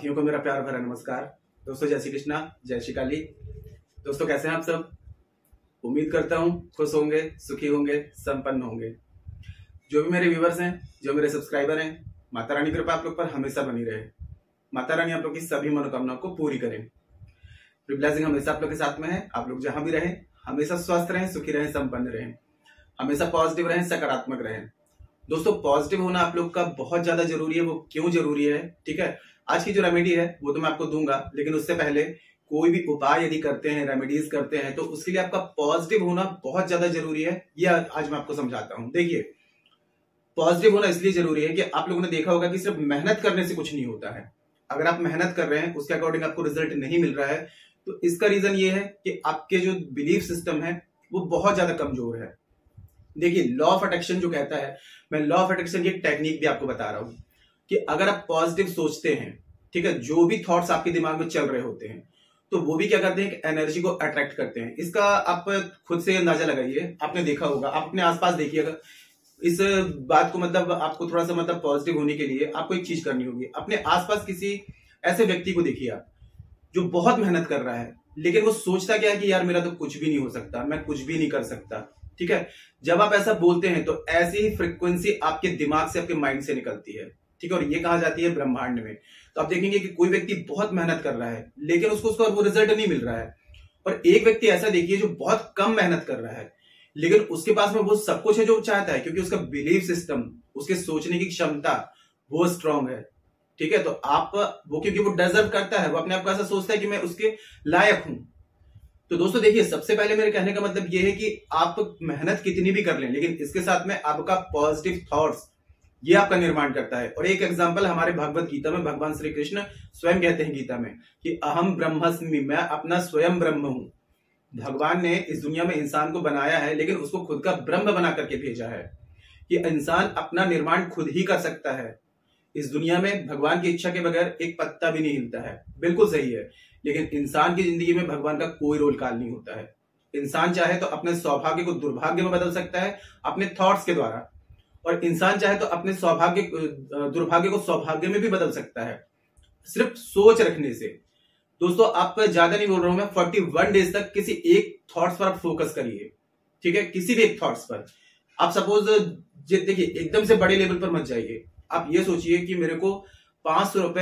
साथियों को मेरा प्यार भरा नमस्कार। दोस्तों जय श्री कृष्णा, जय श्री काली। दोस्तों कैसे हैं आप सब? उम्मीद करता हूं खुश होंगे, सुखी होंगे, संपन्न होंगे। जो भी मेरे व्यूवर्स हैं, जो मेरे सब्सक्राइबर हैं, माता रानी कृपा आप लोग पर हमेशा बनी रहे। माता रानी आप लोग की सभी मनोकामनाओं को पूरी करें। ब्लेसिंग हमेशा आप लोग के साथ में है। आप लोग जहां भी रहें हमेशा स्वस्थ रहें, सुखी रहें, संपन्न रहें, हमेशा पॉजिटिव रहें, सकारात्मक रहें। दोस्तों पॉजिटिव होना आप लोग का बहुत ज्यादा जरूरी है। वो क्यों जरूरी है, ठीक है, आज की जो रेमेडी है वो तो मैं आपको दूंगा, लेकिन उससे पहले कोई भी उपाय यदि करते हैं, रेमेडीज करते हैं, तो उसके लिए आपका पॉजिटिव होना बहुत ज्यादा जरूरी है। ये आज मैं आपको समझाता हूं। देखिए, पॉजिटिव होना इसलिए जरूरी है कि आप लोगों ने देखा होगा कि सिर्फ मेहनत करने से कुछ नहीं होता है। अगर आप मेहनत कर रहे हैं, उसके अकॉर्डिंग आपको रिजल्ट नहीं मिल रहा है, तो इसका रीजन ये है कि आपके जो बिलीफ सिस्टम है वो बहुत ज्यादा कमजोर है। देखिए, लॉ ऑफ अट्रैक्शन जो कहता है, मैं लॉ ऑफ अट्रैक्शन की एक टेक्निक भी आपको बता रहा हूं कि अगर आप पॉजिटिव सोचते हैं, ठीक है, जो भी थॉट्स आपके दिमाग में चल रहे होते हैं, तो वो भी क्या करते हैं कि एनर्जी को अट्रैक्ट करते हैं। इसका आप खुद से अंदाजा लगाइए। आपने देखा होगा, आप अपने आसपास देखिएगा। इस बात को मतलब आपको थोड़ा सा मतलब पॉजिटिव होने के लिए आपको एक चीज करनी होगी। अपने आसपास किसी ऐसे व्यक्ति को देखिए आप, जो बहुत मेहनत कर रहा है, लेकिन वो सोचता क्या है कि यार मेरा तो कुछ भी नहीं हो सकता, मैं कुछ भी नहीं कर सकता। ठीक है, जब आप ऐसा बोलते हैं तो ऐसी ही फ्रीक्वेंसी आपके दिमाग से, आपके माइंड से निकलती है। ठीक है, और ये कहा जाती है ब्रह्मांड में। तो आप देखेंगे कि कोई व्यक्ति बहुत मेहनत कर रहा है, लेकिन उसको उसका वो रिजल्ट नहीं मिल रहा है। और एक व्यक्ति ऐसा देखिए जो बहुत कम मेहनत कर रहा है, लेकिन उसके पास में वो सब कुछ है जो चाहता है, क्योंकि उसका बिलीफ सिस्टम, उसके सोचने की क्षमता वो स्ट्रांग है। ठीक है, तो आप वो क्योंकि वो डिजर्व करता है, वो अपने आप को ऐसा सोचता है कि मैं उसके लायक हूं। तो दोस्तों देखिए, सबसे पहले मेरे कहने का मतलब ये है कि आप मेहनत कितनी भी कर लें, लेकिन इसके साथ में आपका पॉजिटिव थॉट्स ये आपका निर्माण करता है। और एक एग्जांपल हमारे भगवत गीता में भगवान श्री कृष्ण स्वयं कहते हैं गीता में कि अहम ब्रह्मास्मि, मैं अपना स्वयं ब्रह्म हूं। भगवान ने इस दुनिया में इंसान को बनाया है, लेकिन उसको खुद का ब्रह्म बना करके भेजा है कि इंसान अपना निर्माण खुद ही कर सकता है। इस दुनिया में भगवान की इच्छा के बगैर एक पत्ता भी नहीं हिलता है। बिल्कुल सही है, लेकिन इंसान की जिंदगी में भगवान का कोई रोल काल नहीं होता है। इंसान चाहे तो अपने सौभाग्य को दुर्भाग्य में बदल सकता है अपने थॉट्स के द्वारा, और इंसान चाहे तो अपने दुर्भाग्य को सौभाग्य में भी बदल सकता है, सिर्फ सोच रखने से। दोस्तों आप ज्यादा नहीं बोल रहा हूं मैं, 41 डेज तक किसी एक थॉट्स पर आप फोकस करिए। ठीक है, किसी भी एक थॉट्स पर। आप सपोज देखिए, एकदम से बड़े लेवल पर मत जाइए। आप ये सोचिए कि मेरे को 500 रुपए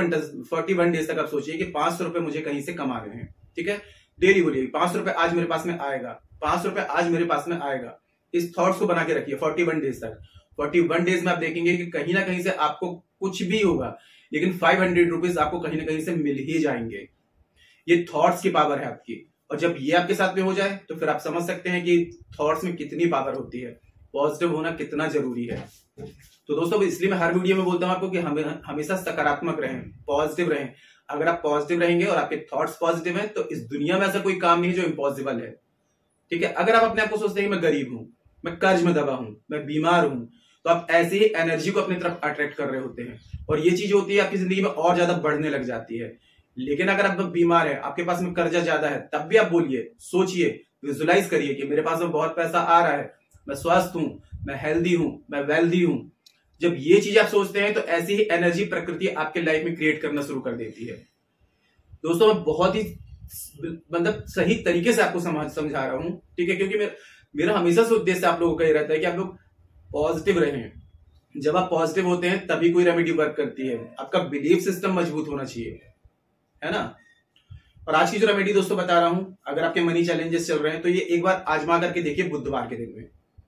41 डेज तक आप सोचिए कि 500 रुपए मुझे कहीं से कमाने हैं। ठीक है, डेली बोलिए 500 रुपए आज मेरे पास में आएगा, 500 रुपए आज मेरे पास में आएगा। इस थॉट्स को बना के रखिए 41 डेज तक। 41 डेज में आप देखेंगे कि कहीं ना कहीं से आपको कुछ भी होगा, लेकिन 500 रुपीज आपको कहीं ना कहीं से मिल ही जाएंगे। ये थॉट्स की पावर है आपकी, और जब ये आपके साथ में हो जाए तो फिर आप समझ सकते हैं कि थॉट्स में कितनी पावर होती है, पॉजिटिव होना कितना जरूरी है। तो दोस्तों इसलिए मैं हर वीडियो में बोलता हूं आपको कि हमेशा सकारात्मक रहें, पॉजिटिव रहें। अगर आप पॉजिटिव रहेंगे और आपके थॉट्स पॉजिटिव हैं, तो इस दुनिया में ऐसा कोई काम नहीं है जो इम्पॉसिबल है। ठीक है, अगर आप अपने आप को सोचते हैं कि मैं गरीब हूं, मैं कर्ज में दबा हूं, मैं बीमार हूं, तो आप ऐसे ही एनर्जी को अपनी तरफ अट्रैक्ट कर रहे होते हैं, और ये चीज होती है आपकी जिंदगी में और ज्यादा बढ़ने लग जाती है। लेकिन अगर आप बीमार है, आपके पास में कर्जा ज्यादा है, तब भी आप बोलिए, सोचिए, विजुलाइज करिए कि मेरे पास में बहुत पैसा आ रहा है, मैं स्वस्थ हूं, मैं हेल्दी हूं, मैं वेल्दी हूं। जब ये चीज आप सोचते हैं तो ऐसी ही एनर्जी प्रकृति आपके लाइफ में क्रिएट करना शुरू कर देती है। दोस्तों मैं बहुत ही मतलब सही तरीके से आपको समझा रहा हूं, ठीक है, क्योंकि मेरा हमेशा से उद्देश्य आप लोगों का ये रहता है कि आप लोग पॉजिटिव रहें। जब आप पॉजिटिव होते हैं तभी कोई रेमेडी वर्क करती है। आपका बिलीफ सिस्टम मजबूत होना चाहिए, है ना। और आज की जो रेमेडी दोस्तों बता रहा हूं, अगर आपके मनी चैलेंजेस चल रहे हैं तो ये एक बार आजमा करके देखिए बुधवार के दिन में।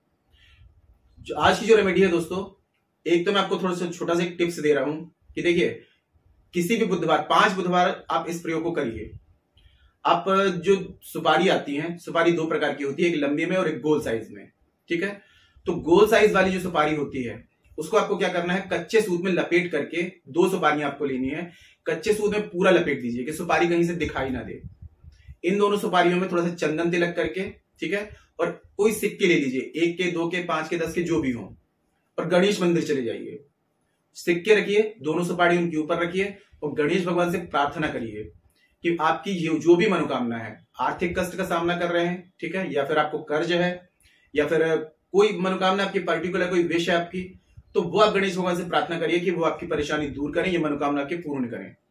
आज की जो रेमेडी है दोस्तों, एक तो मैं आपको थोड़ा सा छोटा सा एक टिप्स दे रहा हूं कि देखिए, किसी भी बुधवार 5 बुधवार आप इस प्रयोग को करिए। आप जो सुपारी आती है, सुपारी 2 प्रकार की होती है, एक लंबी में और एक गोल साइज में। ठीक है, तो गोल साइज वाली जो सुपारी होती है उसको आपको क्या करना है, कच्चे सूत में लपेट करके 2 सुपारियां आपको लेनी है। कच्चे सूत में पूरा लपेट दीजिए कि सुपारी कहीं से दिखाई ना दे। इन दोनों सुपारियों में थोड़ा सा चंदन तिलक करके, ठीक है, और कोई सिक्के ले लीजिए, 1 के, 2 के, 5 के, 10 के, जो भी हो, और गणेश मंदिर चले जाइए। सिक्के रखिए, दोनों सुपारी उनके ऊपर रखिए, और गणेश भगवान से प्रार्थना करिए कि आपकी जो भी मनोकामना है, आर्थिक कष्ट का सामना कर रहे हैं, ठीक है, या फिर आपको कर्ज है, या फिर कोई मनोकामना आपकी पर्टिकुलर कोई विश है आपकी, तो वो आप गणेश भगवान से प्रार्थना करिए कि वो आपकी परेशानी दूर करें, ये मनोकामना आपकी पूर्ण करें।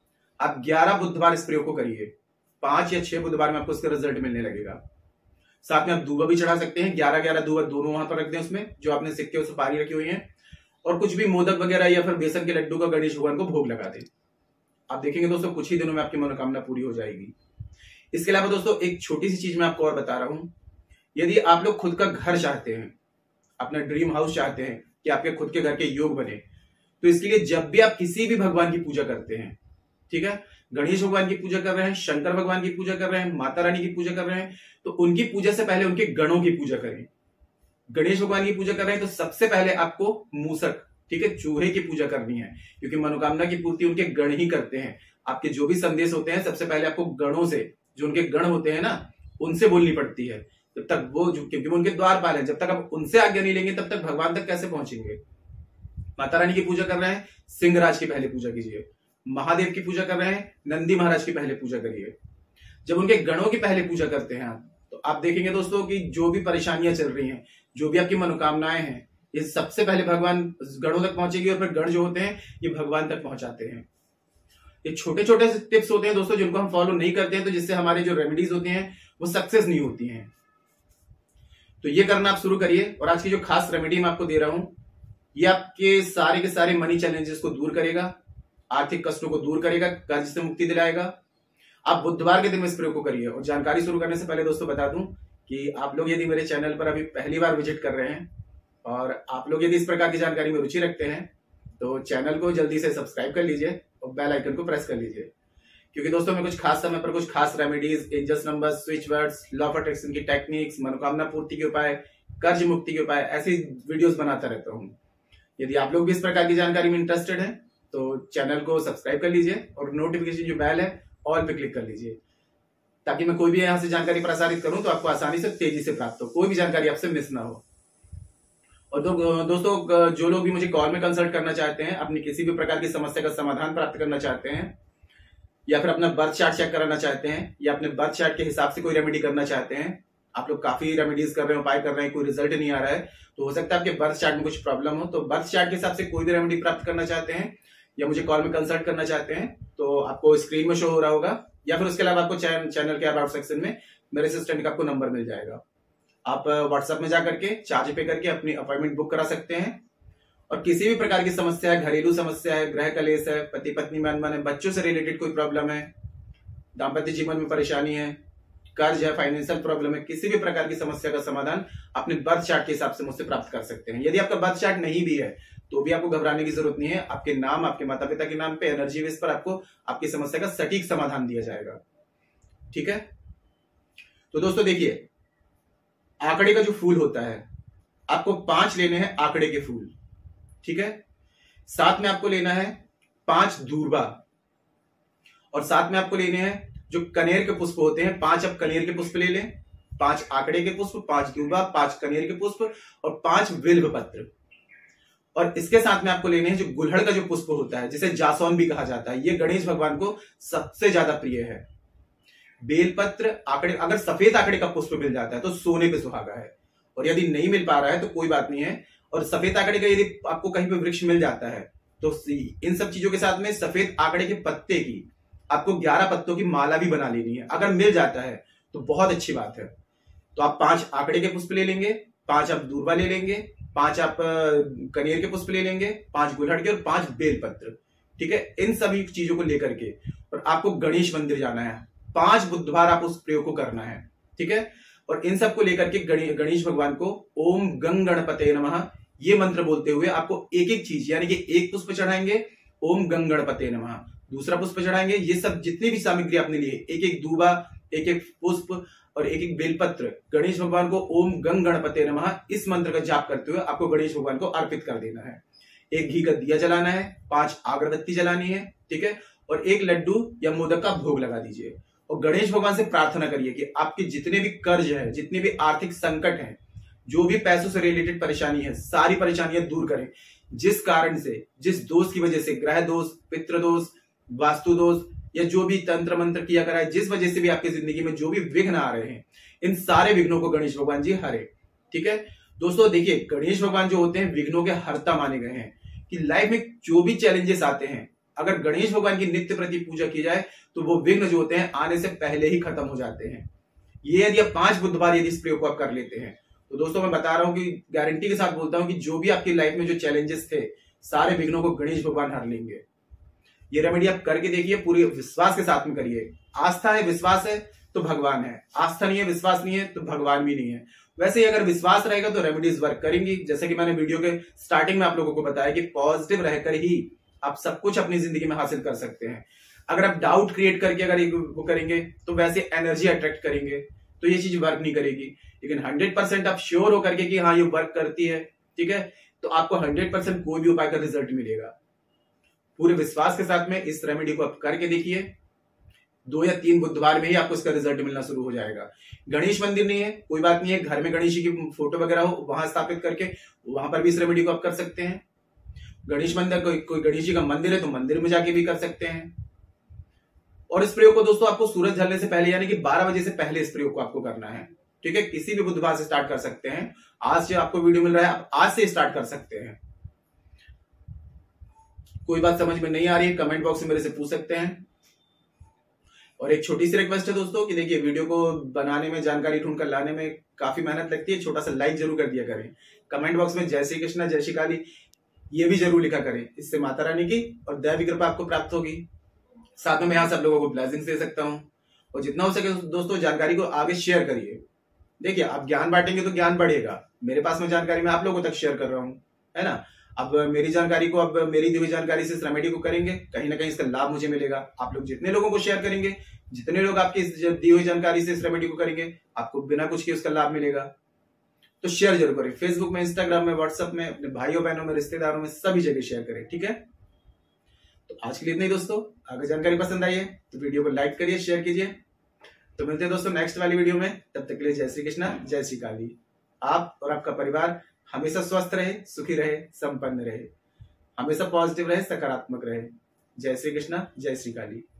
आप 11 बुधवार इस प्रयोग को करिए। 5 या 6 बुधवार में आपको इसका रिजल्ट मिलने लगेगा। साथ में आप दूबा भी चढ़ा सकते हैं, 11-11 दूबा दोनों वहां पर रख दें, उसमें जो आपने सिक्के और सुपारी रखी हुई है, और कुछ भी मोदक वगैरह या फिर बेसन के लड्डू का गणेश भगवान को भोग लगा दें। आप देखेंगे दोस्तों कुछ ही दिनों में आपकी मनोकामना पूरी हो जाएगी। इसके अलावा दोस्तों एक छोटी सी चीज मैं आपको और बता रहा हूं, यदि आप लोग खुद का घर चाहते हैं, अपना ड्रीम हाउस चाहते हैं कि आपके खुद के घर के योग बने, तो इसके लिए जब भी आप किसी भी भगवान की पूजा करते हैं, ठीक है, गणेश भगवान की पूजा कर रहे हैं, शंकर भगवान की पूजा कर रहे हैं, माता रानी की पूजा कर रहे हैं, तो उनकी पूजा से पहले उनके गणों की पूजा करें। गणेश भगवान की पूजा कर रहे हैं तो सबसे पहले आपको मूसक, ठीक है, चूहे की पूजा करनी है, क्योंकि मनोकामना की पूर्ति उनके गण ही करते हैं। आपके जो भी संदेश होते हैं सबसे पहले आपको गणों से, जो उनके गण होते हैं ना, उनसे बोलनी पड़ती है। जब तक वो, क्योंकि वो उनके द्वारपाल हैं, जब तक आप उनसे आज्ञा नहीं लेंगे तब तक भगवान तक कैसे पहुंचेंगे। माता रानी की पूजा कर रहे हैं, सिंहराज की पहले पूजा कीजिए। महादेव की पूजा कर रहे हैं, नंदी महाराज की पहले पूजा करिए। जब उनके गणों की पहले पूजा करते हैं आप, तो आप देखेंगे दोस्तों कि जो भी परेशानियां चल रही हैं, जो भी आपकी मनोकामनाएं हैं, ये सबसे पहले भगवान गणों तक पहुंचेगी, और फिर गण जो होते हैं ये भगवान तक पहुंचाते हैं। ये छोटे छोटे टिप्स होते हैं दोस्तों जिनको हम फॉलो नहीं करते हैं, तो जिससे हमारे जो रेमेडीज होती हैं वो सक्सेस नहीं होती हैं। तो ये करना आप शुरू करिए। और आज की जो खास रेमेडी मैं आपको दे रहा हूं, ये आपके सारे के सारे मनी चैलेंजेस को दूर करेगा, आर्थिक कष्टों को दूर करेगा, कर्ज से मुक्ति दिलाएगा। आप बुधवार के दिन में इस प्रयोग को करिए। और जानकारी शुरू करने से पहले दोस्तों बता दूं कि आप लोग यदि मेरे चैनल पर अभी पहली बार विजिट कर रहे हैं और आप लोग यदि इस प्रकार की जानकारी में रुचि रखते हैं, तो चैनल को जल्दी से सब्सक्राइब कर लीजिए और बेल आइकन को प्रेस कर लीजिए, क्योंकि दोस्तों मैं कुछ खास समय पर कुछ खास remedies, angels numbers, switch words, law of attraction की टेक्निक्स, मनोकामना पूर्ति के उपाय, कर्ज मुक्ति के उपाय, ऐसी वीडियोस बनाता रहता हूं। यदि आप लोग भी इस प्रकार की जानकारी में इंटरेस्टेड हैं तो चैनल को सब्सक्राइब कर लीजिए और नोटिफिकेशन जो बेल है ऑल पे क्लिक कर लीजिए, ताकि मैं कोई भी यहां से जानकारी प्रसारित करूं तो आपको आसानी से, तेजी से प्राप्त हो, कोई भी जानकारी आपसे मिस ना हो। और दोस्तों जो लोग भी मुझे कॉल में कंसल्ट करना चाहते हैं, अपनी किसी भी प्रकार की समस्या का समाधान प्राप्त करना चाहते हैं, या फिर अपना बर्थ चार्ट चेक कराना चाहते हैं, या अपने बर्थ चार्ट के हिसाब से कोई रेमेडी करना चाहते हैं, आप लोग काफी रेमेडीज कर रहे हैं, उपाय कर रहे हैं, कोई रिजल्ट नहीं आ रहा है, तो हो सकता है आपके बर्थ चार्ट में कुछ प्रॉब्लम हो, तो बर्थ चार्ट के हिसाब से कोई भी रेमेडी प्राप्त करना चाहते हैं या मुझे कॉल में कंसल्ट करना चाहते हैं, तो आपको स्क्रीन में शो हो रहा होगा, या फिर उसके अलावा आपको चैनल के अबाउट सेक्शन में मेरे असिस्टेंट का आपको नंबर मिल जाएगा। आप व्हाट्सएप में जाकर के चार्ज पे करके अपनी अपॉइंटमेंट बुक करा सकते हैं। और किसी भी प्रकार की समस्या है, घरेलू समस्या है, ग्रह कलेश है, पति पत्नी में अनबन है, बच्चों से रिलेटेड कोई प्रॉब्लम है, दाम्पत्य जीवन में परेशानी है, कर्ज है, फाइनेंशियल प्रॉब्लम है, किसी भी प्रकार की समस्या का समाधान अपने बर्थ चार्ट के हिसाब से मुझसे प्राप्त कर सकते हैं। यदि आपका बर्थ चार्ट नहीं भी है तो भी आपको घबराने की जरूरत नहीं है। आपके नाम, आपके माता पिता के नाम पे, एनर्जी बेस पर आपको आपकी समस्या का सटीक समाधान दिया जाएगा। ठीक है, तो दोस्तों देखिए, आंकड़े का जो फूल होता है, आपको 5 लेने हैं आंकड़े के फूल, ठीक है। साथ में आपको लेना है 5 दूर्वा, और साथ में आपको लेने हैं जो कनेर के पुष्प होते हैं, 5 आप कनेर के पुष्प ले लें, 5 आंकड़े के पुष्प, 5 दूर्वा, 5 कनेर के पुष्प और 5 बिल्व पत्र। और इसके साथ में आपको लेने हैं जो गुलहड़ का जो पुष्प होता है, जिसे जासौन भी कहा जाता है, ये गणेश भगवान को सबसे ज्यादा प्रिय है। बेलपत्र, आंकड़े, अगर सफेद आंकड़े का पुष्प मिल जाता है तो सोने पे सुहागा है, और यदि नहीं मिल पा रहा है तो कोई बात नहीं है। और सफेद आंकड़े का यदि आपको कहीं पे वृक्ष मिल जाता है तो इन सब चीजों के साथ में सफेद आंकड़े के पत्ते की आपको 11 पत्तों की माला भी बना लेनी है। अगर मिल जाता है तो बहुत अच्छी बात है। तो आप 5 आंकड़े के पुष्प ले लेंगे, 5 आप दूर्वा ले लेंगे, 5 आप कनेर के पुष्प ले लेंगे, 5 गुलहड़ के और 5 बेलपत्र, ठीक है। इन सभी चीजों को लेकर के और आपको गणेश मंदिर जाना है, 5 बुधवार आप उस प्रयोग को करना है, ठीक है। और इन सबको लेकर के गणेश भगवान को ओम गंग गणपते नमः ये मंत्र बोलते हुए आपको एक एक चीज, यानी कि एक पुष्प चढ़ाएंगे ओम गंग गणपते नमः, दूसरा पुष्प चढ़ाएंगे, ये सब जितनी भी सामग्री आपने ली है, एक एक दूबा, एक एक पुष्प और एक एक बेलपत्र, गणेश भगवान को ओम गंग गणपते नमः इस मंत्र का जाप करते हुए आपको गणेश भगवान को अर्पित कर देना है। एक घी का दिया जलाना है, 5 अगरबत्ती जलानी है, ठीक है, और एक लड्डू या मोदक का भोग लगा दीजिए। और गणेश भगवान से प्रार्थना करिए कि आपके जितने भी कर्ज है, जितने भी आर्थिक संकट है, जो भी पैसों से रिलेटेड परेशानी है, सारी परेशानियां दूर करें। जिस कारण से, जिस दोष की वजह से, ग्रह दोष, पितृ दोष, वास्तु दोष या जो भी तंत्र मंत्र किया करा है, जिस वजह से भी आपकी जिंदगी में जो भी विघ्न आ रहे हैं, इन सारे विघ्नों को गणेश भगवान जी हरे, ठीक है। दोस्तों देखिए, गणेश भगवान जो होते हैं विघ्नों के हरता माने गए हैं, कि लाइफ में जो भी चैलेंजेस आते हैं अगर गणेश भगवान की नित्य प्रति पूजा की जाए तो वो विघ्न जो होते हैं आने से पहले ही खत्म हो जाते हैं। ये यदि आप 5 बुधवार यदि इस प्रयोग को आप कर लेते हैं तो दोस्तों मैं बता रहा हूं कि गारंटी के साथ बोलता हूं कि जो भी आपकी लाइफ में जो चैलेंजेस थे सारे विघ्नों को गणेश भगवान हर लेंगे। ये रेमेडी आप करके देखिए, पूरे विश्वास के साथ में करिए। आस्था है, विश्वास है तो भगवान है, आस्था नहीं है, विश्वास नहीं है तो भगवान भी नहीं है। वैसे ही अगर विश्वास रहेगा तो रेमेडीज वर्क करेंगी। जैसे कि मैंने वीडियो के स्टार्टिंग में आप लोगों को बताया कि पॉजिटिव रहकर ही आप सब कुछ अपनी जिंदगी में हासिल कर सकते हैं। अगर आप डाउट क्रिएट करके अगर वो करेंगे तो वैसे एनर्जी अट्रैक्ट करेंगे तो ये चीज वर्क नहीं करेगी। लेकिन 100% आप श्योर होकर के कि हाँ ये वर्क करती है, ठीक है, तो आपको 100% कोई भी उपाय का रिजल्ट मिलेगा। पूरे विश्वास के साथ में इस रेमेडी को आप करके देखिए, 2 या 3 बुधवार में ही आपको इसका रिजल्ट मिलना शुरू हो जाएगा। गणेश मंदिर नहीं है कोई बात नहीं है, घर में गणेश जी की फोटो वगैरह हो वहां स्थापित करके वहां पर भी इस रेमेडी को आप कर सकते हैं। गणेश मंदिर कोई गणेश जी का मंदिर है तो मंदिर में जाके भी कर सकते हैं। और इस प्रयोग को दोस्तों आपको सूरज ढलने से पहले यानी कि 12 बजे से पहले इस प्रयोग को आपको करना है, ठीक है। किसी भी बुधवार से स्टार्ट कर सकते हैं। आज जो आपको वीडियो मिल रहा है आप आज से स्टार्ट कर सकते हैं। कोई बात समझ में नहीं आ रही है कमेंट बॉक्स में मेरे से पूछ सकते हैं। और एक छोटी सी रिक्वेस्ट है दोस्तों कि देखिए वीडियो को बनाने में, जानकारी ढूंढ कर लाने में काफी मेहनत लगती है, छोटा सा लाइक जरूर कर दिया करें। कमेंट बॉक्स में जय श्री कृष्णा जय श्री काली ये भी जरूर लिखा करें, इससे माता रानी की और दैवी कृपा आपको प्राप्त होगी। साथ में मैं यहाँ सब लोगों को ब्लेसिंग्स दे सकता हूँ। और जितना हो सके दोस्तों जानकारी को आगे शेयर करिए। देखिए आप ज्ञान बांटेंगे तो ज्ञान बढ़ेगा। मेरे पास में जानकारी मैं आप लोगों तक शेयर कर रहा हूँ, है ना। अब मेरी जानकारी को, अब मेरी दी हुई जानकारी से इस रेमेडी को करेंगे, कहीं ना कहीं इसका लाभ मुझे मिलेगा। आप लोग जितने लोगों को शेयर करेंगे, जितने लोग आपकी दी हुई जानकारी से इस रेमेडी को करेंगे, आपको बिना कुछ किए उसका लाभ मिलेगा। तो शेयर जरूर करें, फेसबुक में, इंस्टाग्राम में, व्हाट्सएप में, अपने भाइयों बहनों में, रिश्तेदारों में, सभी जगह शेयर करें, ठीक है। तो आज के लिए इतना ही दोस्तों। अगर जानकारी पसंद आई है तो वीडियो को लाइक करिए, शेयर कीजिए। तो मिलते हैं दोस्तों नेक्स्ट वाली वीडियो में, तब तक के लिए जय श्री कृष्णा जय श्री काली। आप और आपका परिवार हमेशा स्वस्थ रहे, सुखी रहे, संपन्न रहे, हमेशा पॉजिटिव रहे, सकारात्मक रहे। जय श्री कृष्णा जय श्री काली।